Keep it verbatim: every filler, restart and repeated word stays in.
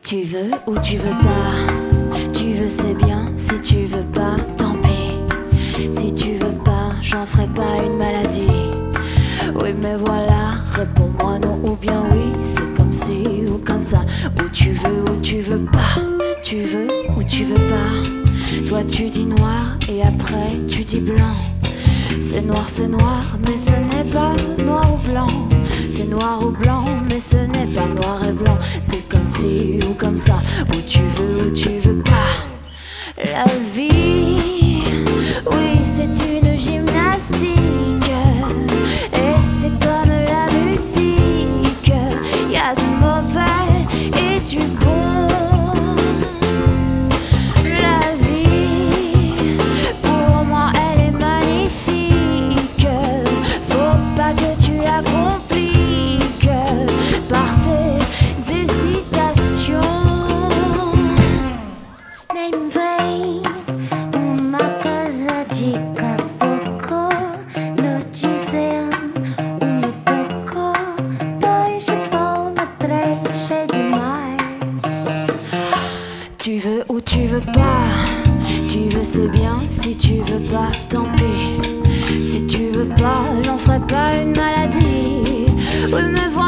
Tu veux ou tu veux pas, tu veux c'est bien, si tu veux pas, tant pis. Si tu veux pas, j'en ferai pas une maladie. Oui mais voilà, réponds-moi non ou bien oui. C'est comme si ou comme ça, ou tu veux ou tu veux pas. Tu veux ou tu veux pas. Toi tu dis noir et après tu dis blanc. C'est noir, c'est noir, mais ce n'est pas noir ou blanc. C'est noir ou blanc, mais ce n'est pas noir et blanc. C'est comme si ou comme ça, ou tu veux ou tu veux pas. La vie, oui, c'est une gymnastique. Et c'est comme la musique, y a du mauvais et du bon. La vie, pour moi, elle est magnifique. Faut pas que tu la compliques par tes hésitations. Nem vem uma coisa de caboclo no dizendo um no toco, dois de palma, três cheio demais. Tu veux ou tu veux pas, tu veux c'est bien, si tu veux pas, tant pis. Si tu veux pas, j'en ferai pas une maladie. Oui mais voilà.